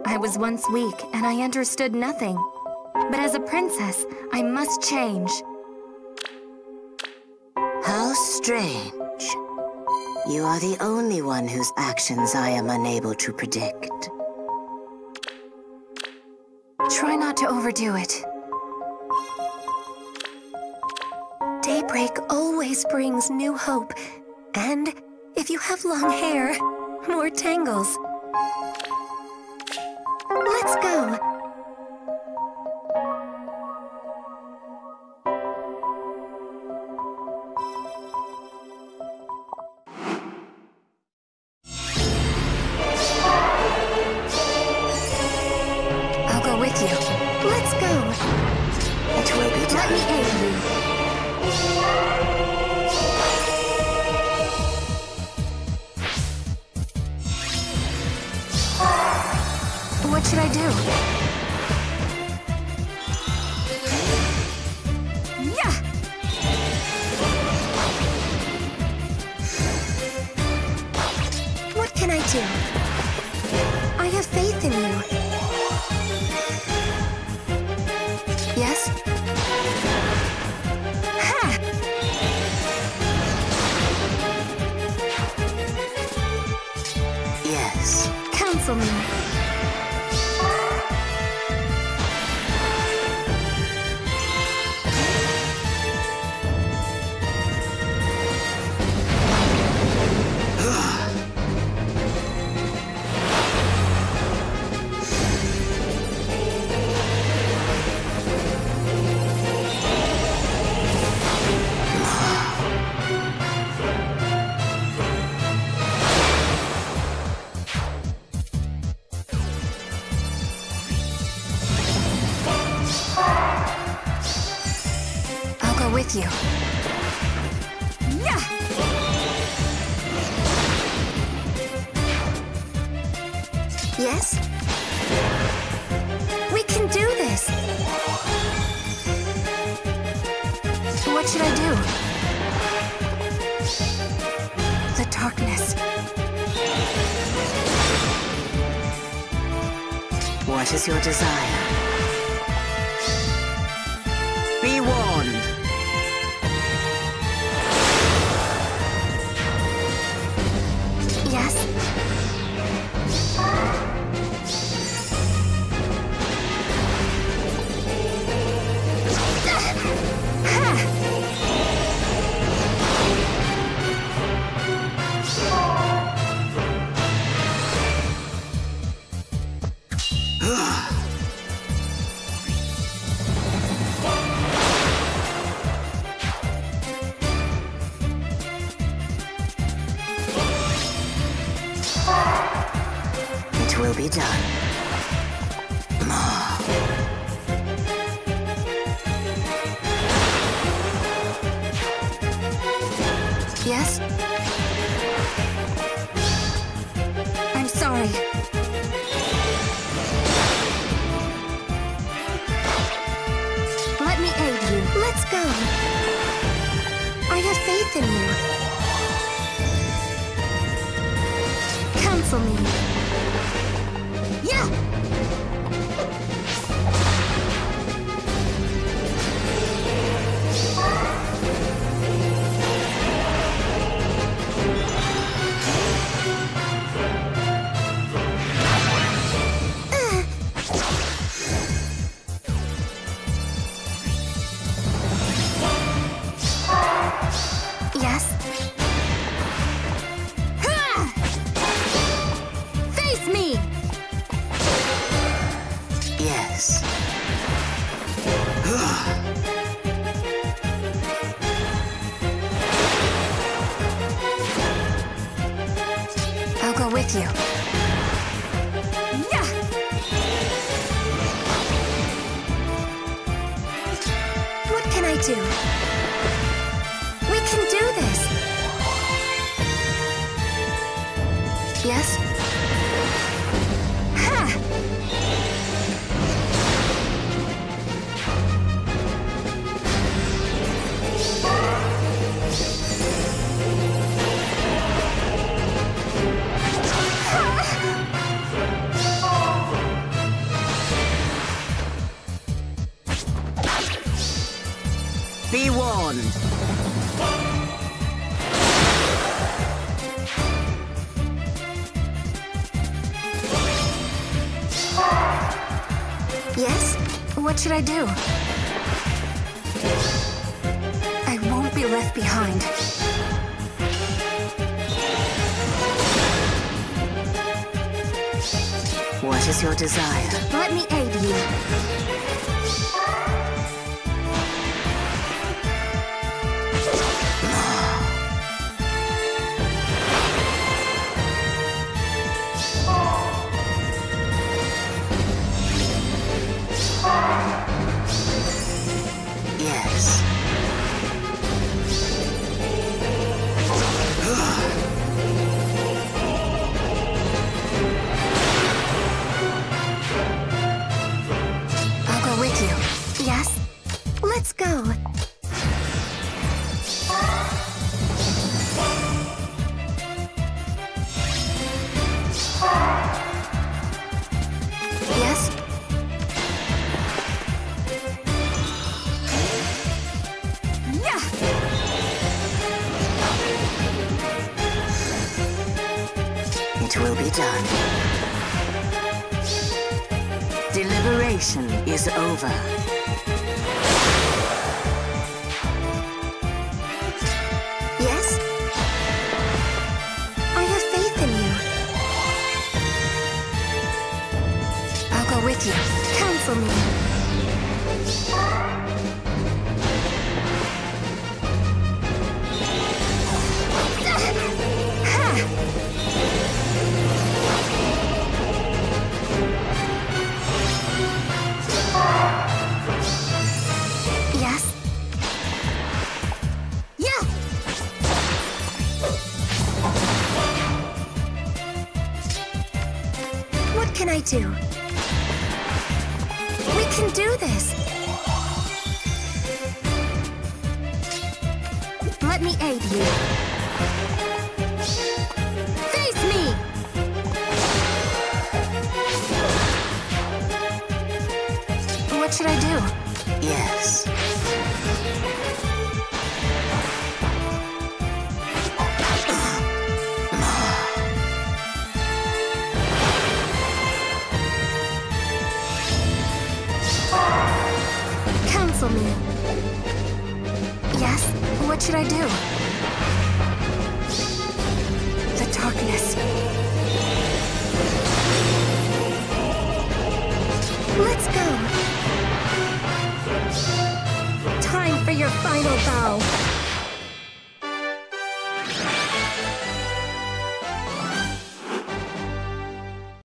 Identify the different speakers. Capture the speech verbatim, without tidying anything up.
Speaker 1: I was once weak, and I understood nothing. But as a princess, I must change.
Speaker 2: How strange. You are the only one whose actions I am unable to predict.
Speaker 1: Try not to overdo it. Daybreak always brings new hope. And if you have long hair, more tangles. Let's go. I'll go with you. Let's go.
Speaker 2: It will be done.
Speaker 1: Let me aid you. What should I do? Yeah! What can I do? I have faith in you. Yes? Ha!
Speaker 2: Yes.
Speaker 1: Counsel me. With you. Yeah! Yes? We can do this! What should I do? The darkness.
Speaker 2: What is your desire? Be warned.
Speaker 1: Yes?
Speaker 2: It will be done.
Speaker 1: Yes? I'm sorry. Let me aid you. Let's go. I have faith in you. Counsel me. Yeah! Yes? Yes? What should I do? I won't be left behind.
Speaker 2: What is your desire?
Speaker 1: Let me aid you.
Speaker 2: Yes.
Speaker 1: I'll go with you. Yes? Let's go. Yes? Yeah!
Speaker 2: It will be done. Deliberation is over.
Speaker 1: Yes? I have faith in you. I'll go with you. Counsel me. Yes? Yeah! What can I do? We can do this! Let me aid you. Face me! What should I do?
Speaker 2: Yes.
Speaker 1: Counsel me. Yes? What should I do? The darkness. Let's go. Time for your final bow.